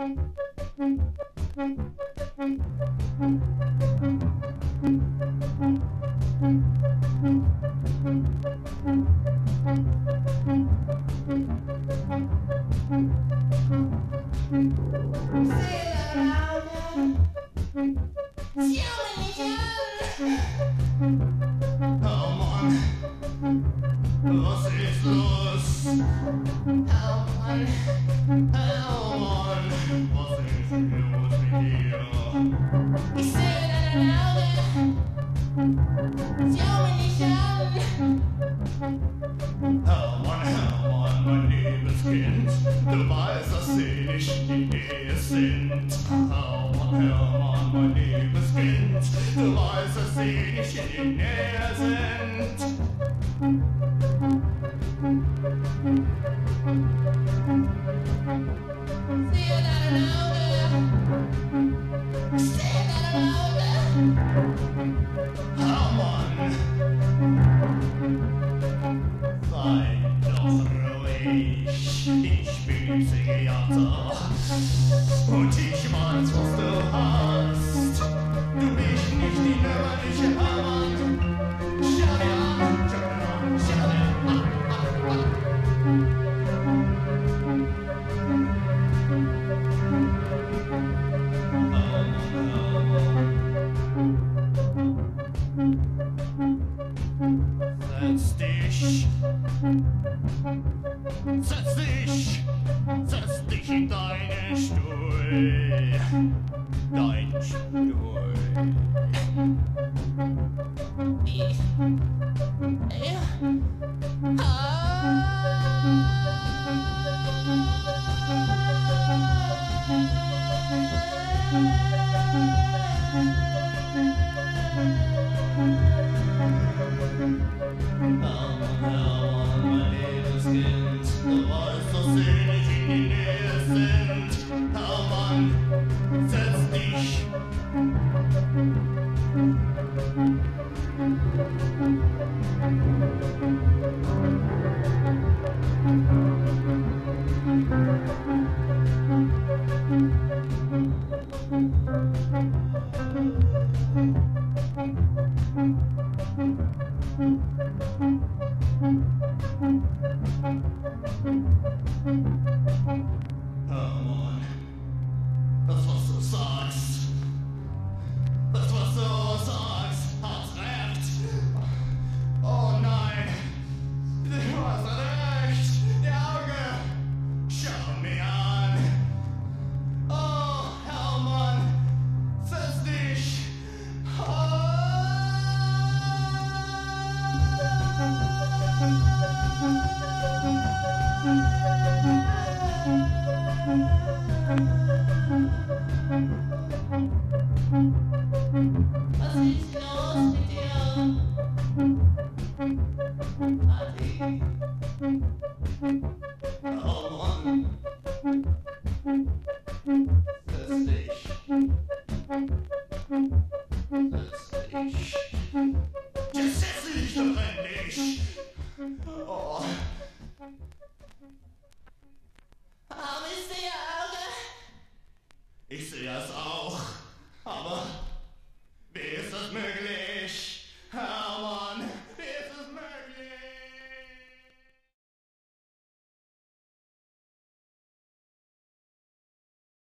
Setz dich in deinen Stuhl, dein Stuhl. Herrmann, das was du sagst, hat recht. Oh nein, du hast recht, die Augen, schau mir an. Oh Herrmann, setz dich. Was ist los mit dir? Adi? Oh Mann, setz dich. Jetzt setz dich doch endlich. Oh. Warum ist die Auge? Ich sehe es auch.